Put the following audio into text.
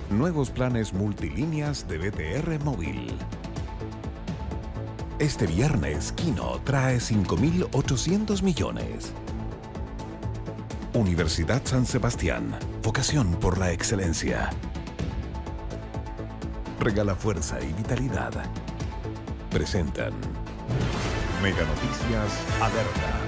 Nuevos planes multilíneas de BTR Móvil. Este viernes, Kino trae 5.800 millones. Universidad San Sebastián. Vocación por la excelencia. Regala fuerza y vitalidad. Presentan Mega Noticias Alerta.